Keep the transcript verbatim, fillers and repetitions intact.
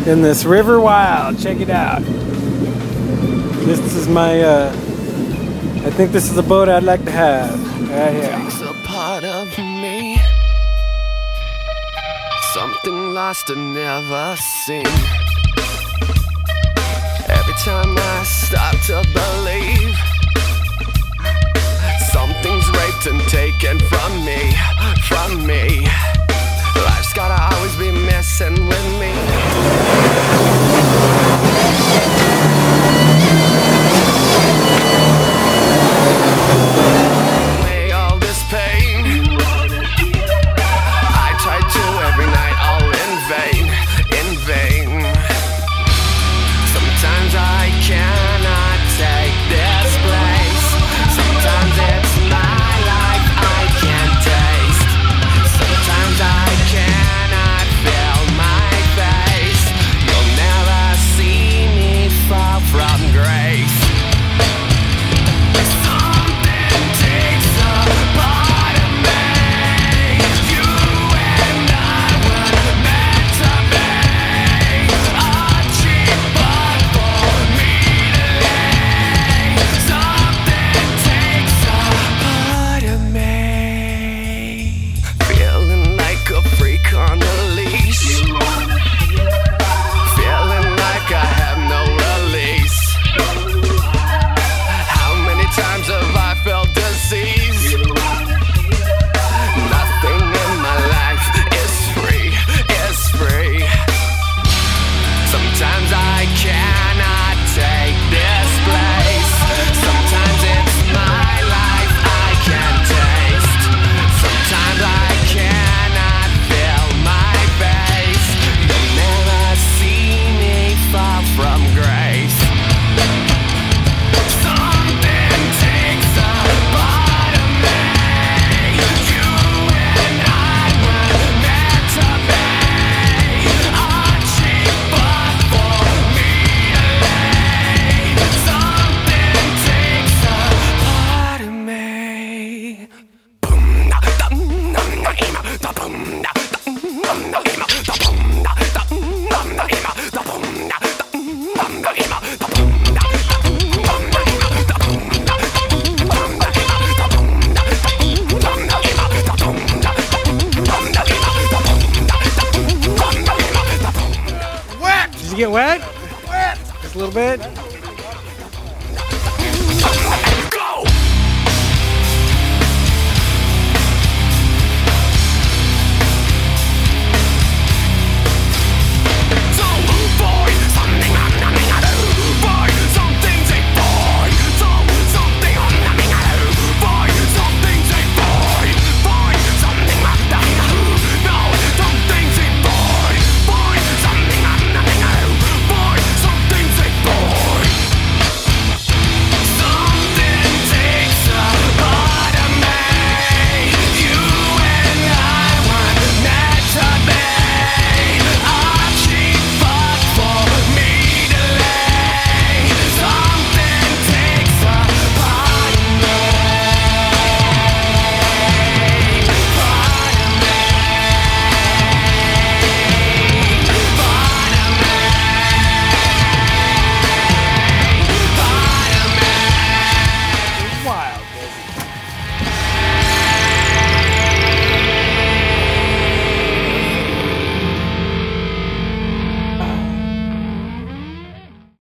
in this river wild. Check it out. This is my, uh, I think this is a boat I'd like to have. Right here. Takes a part of me, something lost and never seen. Every time I start to believe, something's raped and taken from me, from me. Life's gotta always be messing with me. May all this pain, I try to every night, all in vain, in vain. Sometimes I cannot take this place. Sometimes it's my life I can't taste. Sometimes I cannot feel my face. You'll never see me fall from grace. Something takes a part of me. You and I were meant to be. A cheap bug for me to lay. Something takes a part of me. Feeling like a freak on a leash. Feeling like I have no release. How many times have I felt disease? Nothing in my life is free, is free. Sometimes I cannot take this place. Sometimes it's my life I can't taste. Sometimes I cannot feel my face. You'll never see me fall from grace. Something takes a part of me. You and I were meant to be. A cheap bug for me to lay. Something takes a part of me. Boom, da, dum, dum, da, ima, da, boom, da, dum, dum, da, ima, da, boom, da, dum, dum, da, ima, da, boom, da, dum, dum, da, ima, da, boom, da, dum, dum, da, ima, da, boom, da, dum, dum, da, ima, da, boom, da, dum, dum, da, ima, da, boom, da, dum, dum, da, ima, da, boom, da, dum, dum, da, ima, da, boom. Wet! Did you get wet? Wet! Just a little bit?